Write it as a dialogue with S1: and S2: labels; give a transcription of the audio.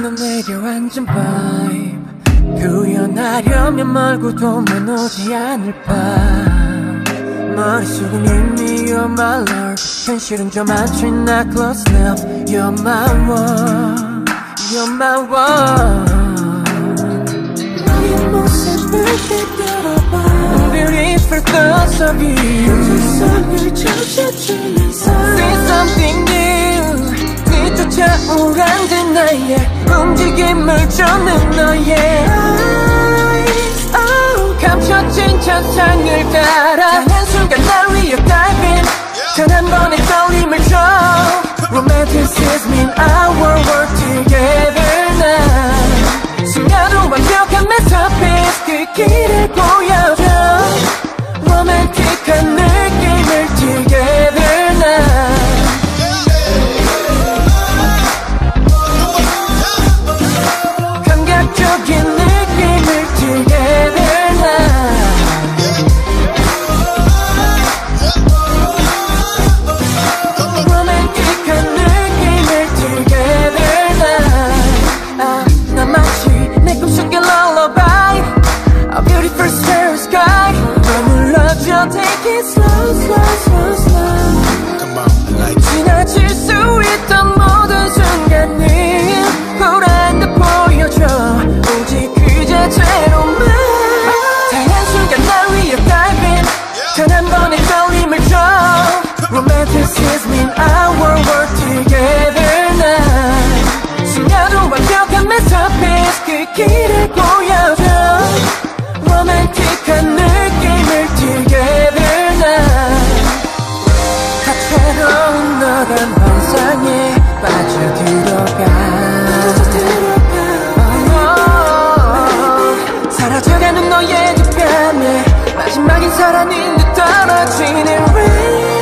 S1: 너 내려앉은 vibe 표현하려면 멀고도 머무지 않을 밤 머릿속은 이미 you're my lord 현실은 좀 안취나 close now You're my world You're my world 너의 모습을 되돌아봐 Beautiful thoughts of you 세상을 적셔주면서 See something new 네 쫓아오란 듯 나의 움직임을 쫓는 너의 eyes 감춰진 천장을 따라 단한 순간 날 위해 diving 단 한 번의 떨림을 줘 Romanticism in our world together now 순간도 완벽한 masterpiece 그 길을 보여줘 로맨틱한 느낌을 together now 감각적인 느낌을 together now 로맨틱한 느낌을 together now 나 마치 내 꿈속의 lullaby A beautiful starry sky 머물러줘 take it slow slow slow slow
S2: Come on, like
S1: 지나칠 수 있던 모든 순간을 불안 듯 보여줘 오직 그 자체로만 다양한 순간 날 위해 diving 단 한 번의 떨림을 줘 Romanticism in our world together now 순간도 완벽한 masterpiece 그 길을 보여줘 로맨틱한 느낌을 together now 다채로운 너란 환상에 빠져들어가 사라져가는 너의 두 뺨에 마지막인 사랑인 듯 떨어지는 rain